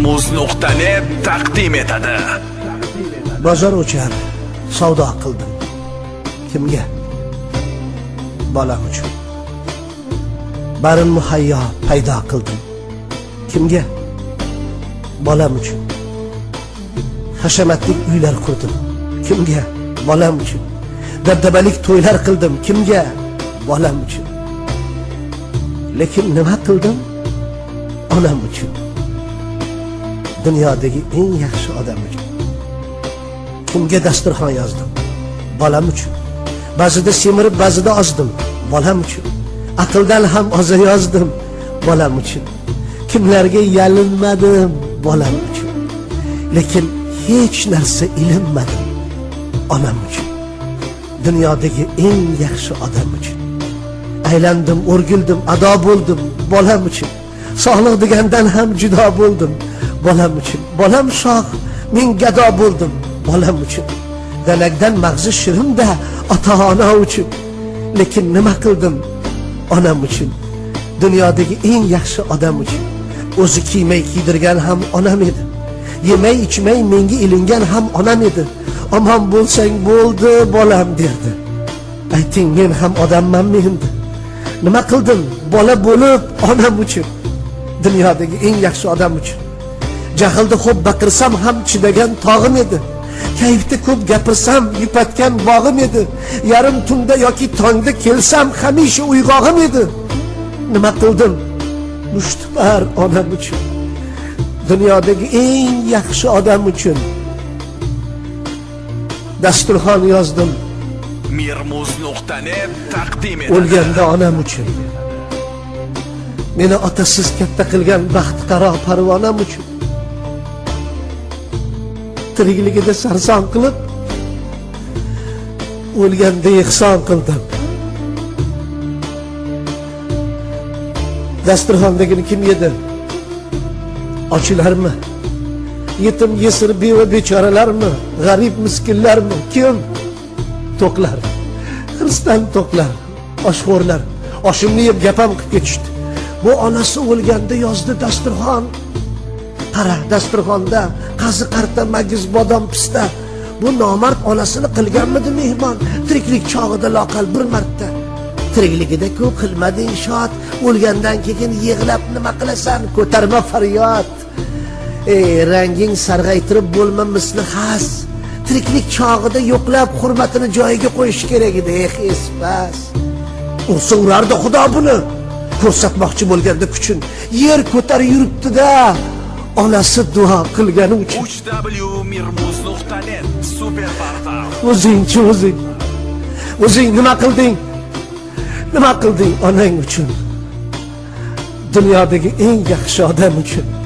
Mirmuz.net taqdim etadi. Bozor o'char, savdo qildim. Kimga? Bolam uchun. Barin muhayyo paydo qildim. Kimga? Bolam uchun. Hashamatli uylar qurdim. Kimga? Bolam uchun. Dabdabalik to'ylar qildim. Kimga? Bolam uchun. Lekin nima qildim? Onam uchun. Dunyodagi eng yaxshi odam uchun. Kimga dasturxon yozdim? Bolam uchun. Ba'zida semirib, ba'zida ozdim. Bolam uchun. Aqldan ham oza yozdim. Bolam uchun. Kimlarga yalinmadim? Bolam uchun. Lekin hech narsa ilinmadim. Onam uchun. Dunyodagi eng yaxshi odam uchun. Aylandim, o'rgildim, ado bo'ldim. Bolam uchun. Sog'liq degandan ham judo bo'ldim. Bolam uchun. Bolam shoh, men gado bo'ldim. Bolam uchun. Dalakdan mag'zi shirinda ota-ona uchun. Lekin nima qildim? Onam uchun. Dunyodagi eng yaxshi odam uchun. O'zi kiymay kiydirgan ham onam edi. Yemay ichmay menga ilingan ham onam edi. Omon bo'lsang bo'ldi bolam derdi. Ayting, men ham odammanmi endi? Nima qildim? Bola bo'lib onam uchun. Dunyodagi eng yaxshi odam uchun. Jahlda xo'p baqirsam ham chidagan tog'im edi. Kayfda ko'p gapirsam yupatgan bog'im edi. Yarim tunda yoki tongda kelsam hamisha uyg'og'im edi. Nima qildim? Mushtibar onam uchun. Dunyodagi eng yaxshi odam uchun. Dasturxon yozdim. Mirmuz.net taqdim etadi. O'lganda onam uchun. Meni otasiz katta qilgan baxtqaro parvonam uchun. Tirikligida sarson qilib, o'lganda ihson qildim. Dasturxondagini kim yedi? Ochilarmi? Yetim yesir beva bechoralarmi? G'arib miskinlarmi? Kim? To'qlar. Xristian to'qlar, oshxo'rlar. Oshimni yeb gapam qilib ketishdi. Bu onasi o'lganda yozdi dasturxon. Qara, dasturxonda qazi qarta, magiz, bodom, pista. Bu nomard onasini qilganmidi mehmon? Tiriklik chog'ida loqal bir marta. Tirikligida ko'p qilmading shod, o'lgandan keyin yig'lab nima qilasan? Ko'tarma faryod. Ranging sarg'aytirib bo'lma misli xas. Tiriklik chog'ida yo'qlab hurmatini joyiga qo'yish kerak edi. Espas. Ursa urardi Xudo buni. Ko'rsatmoqchi bo'lganda kuchin yer ko'tarib yuribdi-da. Onasi duo qilgani uchun. Mirmuz.net super portal. O'zingchi o'zing. O'zing nima qilding? Nima qilding onang uchun? Dunyodagi eng yaxshi odam uchun.